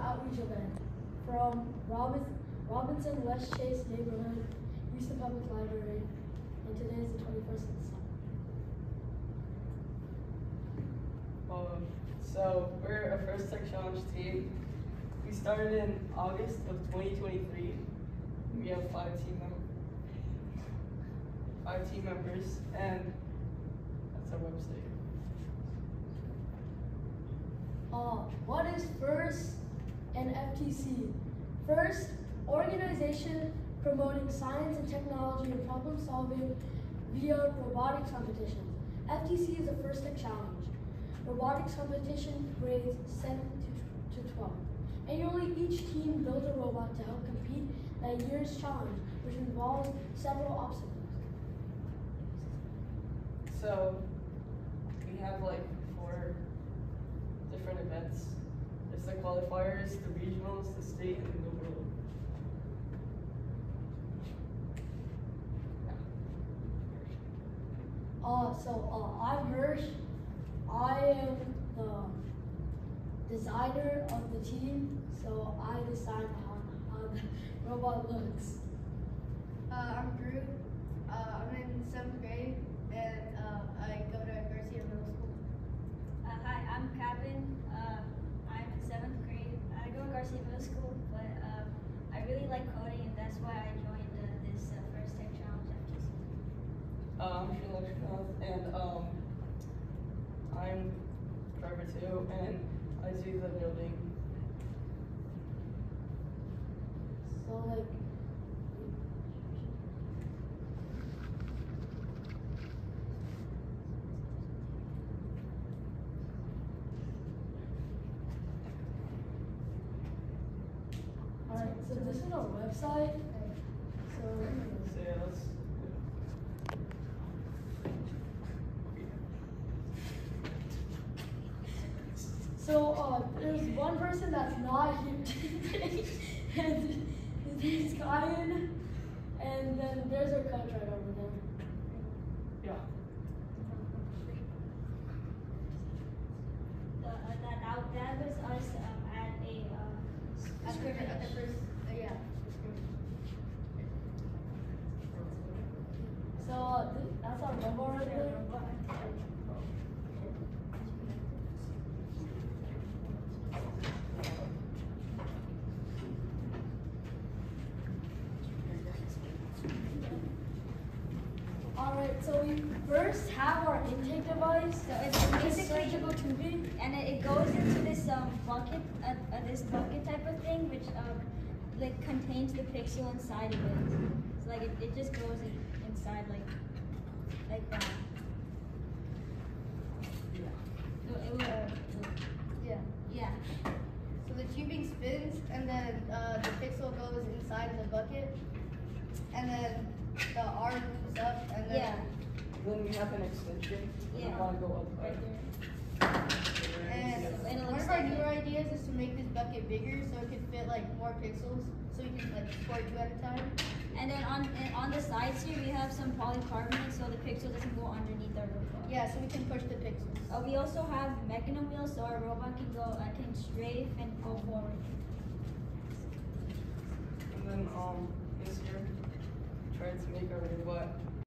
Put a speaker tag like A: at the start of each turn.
A: outreach event from Robinson Westchase neighborhood, Houston Public Library, and today is the 21st of December.
B: So we're a First Tech Challenge team. We started in August of 2023. We have five team members, and that's our website.
A: What is FIRST and FTC? FIRST, organization promoting science and technology and problem solving via robotics competitions. FTC is a First Tech Challenge. Robotics competition grades 7 to 12. Annually, each team builds a robot to help compete in that year's challenge, which involves several obstacles.
B: So we have like 4 different events. There's the qualifiers, the regionals, the state, and the world.
A: I'm Hirsch. I am the designer of the team, so I decide how the robot looks.
C: I'm Drew. I'm in 7th grade, and I go to Garcia Middle School.
D: Hi, I'm Kevin. I'm in 7th grade. I go to Garcia Middle School, but I really like coding, and that's why I joined this First Tech Challenge FTC.
B: I'm Shalakshanath, and I'm driver 2, and I do the building.
A: So like, alright, so this is our website.
B: So yeah, let's.
A: So there's one person that's not here, and his name's Kyan, and then there's our coach right over there.
B: Yeah.
D: That was us at
C: the first, yeah.
A: So that's our robot right there. Alright, so we first have our intake device.
D: So it's basically
A: surgical tubing.
D: and it goes into this bucket, this bucket type of thing, which like contains the pixel inside of it. So like it just goes inside like that. So it will,
C: Yeah.
D: yeah.
C: So the tubing spins, and then the pixel goes inside the bucket, and then the R moves up, and then
D: Yeah.
B: Then we have an extension.
D: Yeah.
B: We want to go up
D: Right
B: there.
C: And
D: And it
C: one
D: looks
C: of our
D: like
C: newer ideas is to make this bucket bigger so it can fit like more pixels, so you can like support 2 at a time.
D: And then on the sides here we have some polycarbonate so the pixel doesn't go underneath our robot.
C: Yeah, so we can push the pixels.
D: We also have mechanism wheels so our robot can strafe and go forward.
B: And then this year, tried to make our robot